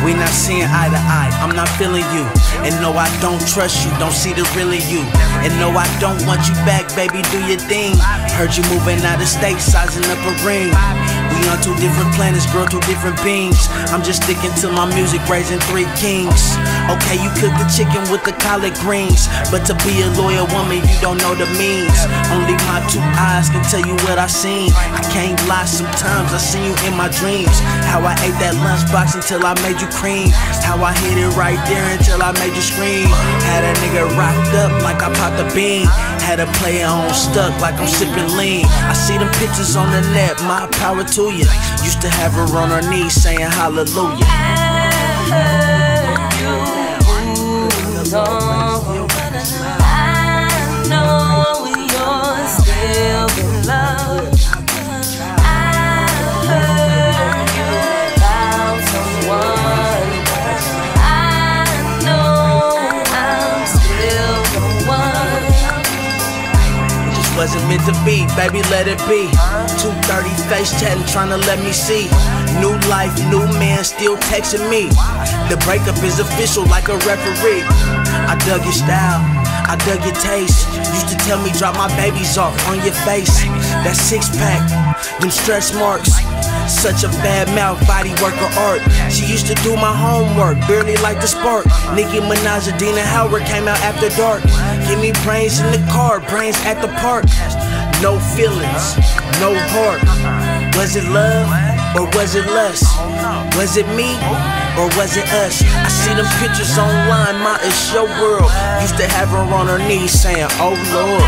We not seeing eye to eye, I'm not feeling you. And no, I don't trust you, don't see the real of you. And no, I don't want you back, baby, do your thing. Heard you moving out of state, sizing up a ring. We on two different planets, girl, two different beings. I'm just sticking to my music, raising 3 kings. Okay, you cook the chicken with the collard greens, but to be a loyal woman, you don't know the means. Only my 2 eyes can tell you what I seen. I can't lie, sometimes I see you in my dreams. How I ate that lunchbox until I made you cream. How I hit it right there until I made you scream. Had a nigga rocked up like I popped a bean. Had a player on stuck like I'm sipping lean. I see them pictures on the net, my power to you. Used to have her on her knees saying hallelujah. I heard you moved on. I know you're still in love. I heard you found someone. I know I'm still the one. Wasn't meant to be, baby, let it be. 2:30 face chatting, tryna let me see. New life, new man, still texting me. The breakup is official like a referee. I dug your style, I dug your taste. Used to tell me drop my babies off on your face. That 6-pack, them stretch marks. Such a bad mouth, body work of art. She used to do my homework, barely like the spark. Nicki Minaj and Dina Howard came out after dark. Give me brains in the car, brains at the park. No feelings, no heart. Was it love or was it lust? Was it me or was it us? I see them pictures online, my it's your world. Used to have her on her knees saying, oh Lord.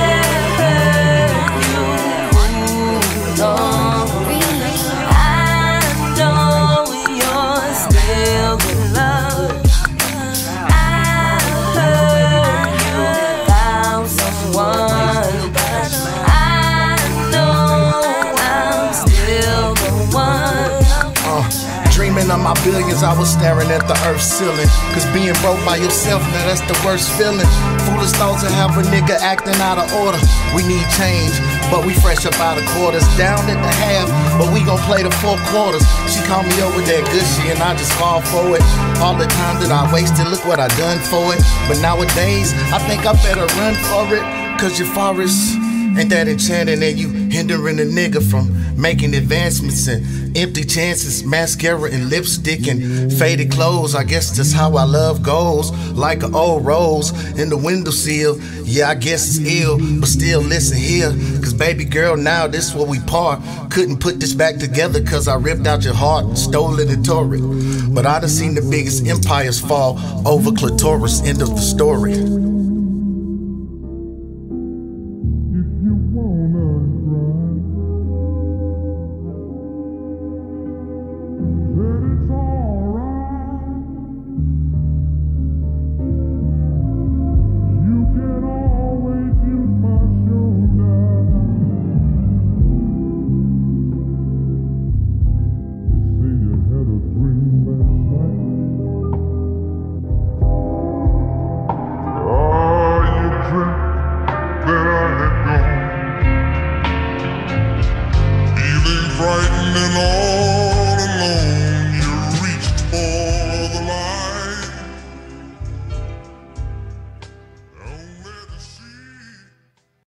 Dreaming of my billions, I was staring at the earth's ceiling. Cause being broke by yourself, now that's the worst feeling. Foolish thoughts to have a nigga acting out of order. We need change, but we fresh up out of quarters. Down at the half, but we gon' play the 4 quarters. She called me over that good shit and I just fall for it. All the time that I wasted, look what I done for it. But nowadays, I think I better run for it. Cause your forest ain't that enchanting, and you hindering a nigga from making advancements and empty chances, mascara and lipstick and faded clothes. I guess that's how our love goes, like an old rose in the windowsill. Yeah, I guess it's ill, but still listen here. Cause baby girl, now this where we part. Couldn't put this back together cause I ripped out your heart, stole it and tore it. But I done seen the biggest empires fall over clitoris, end of the story.